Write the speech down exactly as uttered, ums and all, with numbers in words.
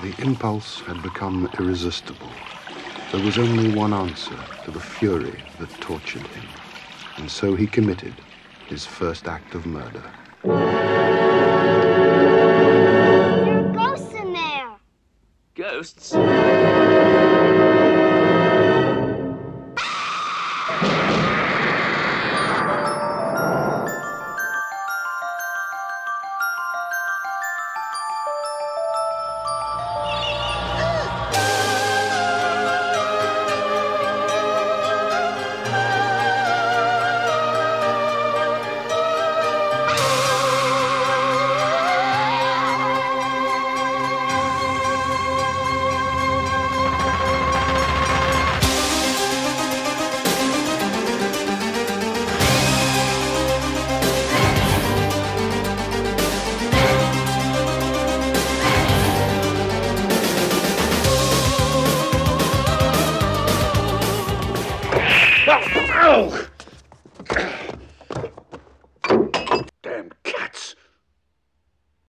The impulse had become irresistible. There was only one answer to the fury that tortured him. And so he committed his first act of murder. There are ghosts in there. Ghosts?